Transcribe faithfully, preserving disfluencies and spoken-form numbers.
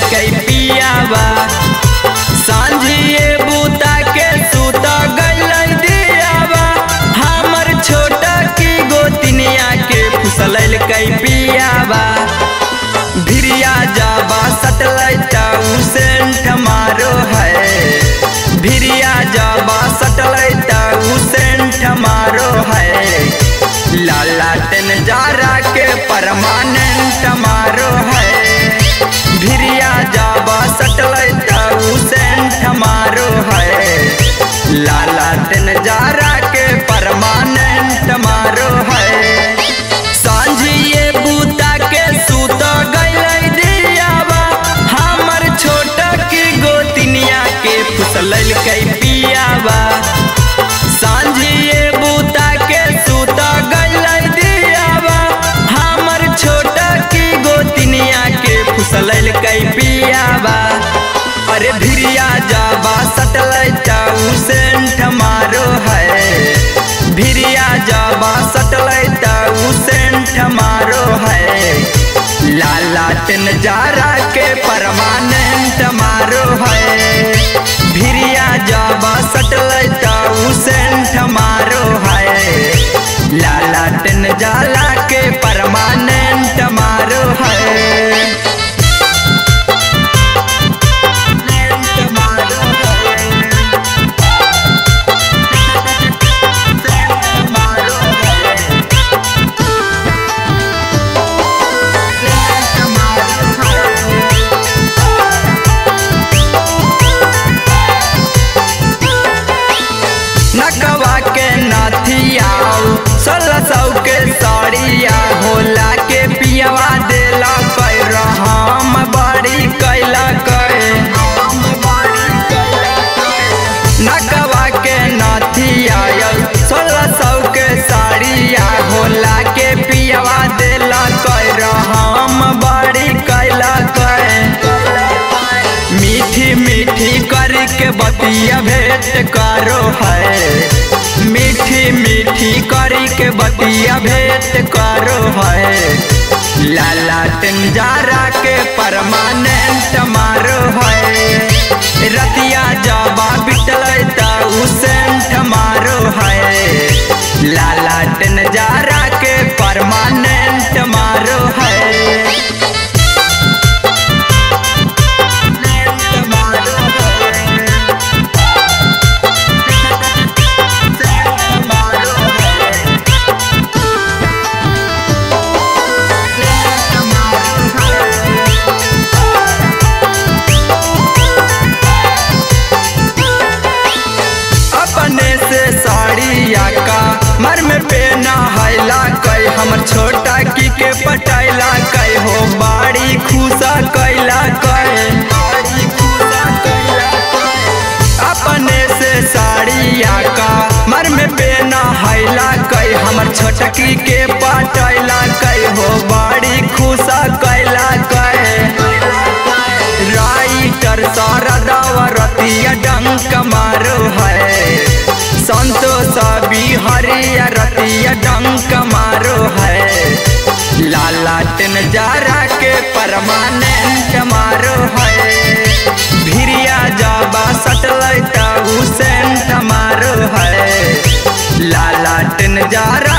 कई पियावा सांझिए बूता के सूता गइल दियावा हमर छोटा की गोतिनिया के फुसल कई पियावा भिरिया जाबा सटलैता सेंट मारो है भिरिया जाबा सटलैता सेंट मारो है लाला टेन जारा के परमानेंट मारो है भिरिया जाबा सटलैता सेंट मारो है लाला टेन जारा के परमानेंट मारो है सांझिए बूता के सूत गइल दियावा हमर छोटा की गोतिनिया के फुसल कई पियावा सांझिए बूता के सूत गइल दियावा हमर छोटा की गोतिनिया के फुसल कई पियावा अरे भिरिया जाबा सटलैता सेंट मारो है भिरिया जाबा सटलैता सेंट मारो है लाला टेन जारा के परमानेंट मारो है भिरिया जाबा सटलैता सेंट मारो है लाला टेन जाला के परमानेंट मारो है नकवा के नाथिया सोलह सौ के साड़िया होला के पियवा देला कर हम बड़ी कैला कर नकवा के नाथिया सोलह सौ के साड़िया होला के पियवा देला कर हम बड़ी कैला कर मीठी मीठी करके बतिया भेंट करो है मीठी मीठी करके बतिया भेंट करो है लाला टेन जारा के परमानेंट मारो है रतिया जाबा बिटलैता सेंट मारो है लाला टेन जारा के परमानेंट मारो है मर में पेना हैला कई हमर छोटा की के पटाइला कई हो बाड़ी खुशा कैला कई अपने से साड़िया का मर में पेना हैला कई हमर छोटा की के पटाइला कई हो बाड़ी खुशा कैला कई राइटर सारा दावरतिया डंक मारो है संतोष बिहारिया रतिया डंक मारो है लाला टेन जारा के परमानेंट मारो है भिरिया जाबा सटलैता सेंट मारो है लाला टेन जारा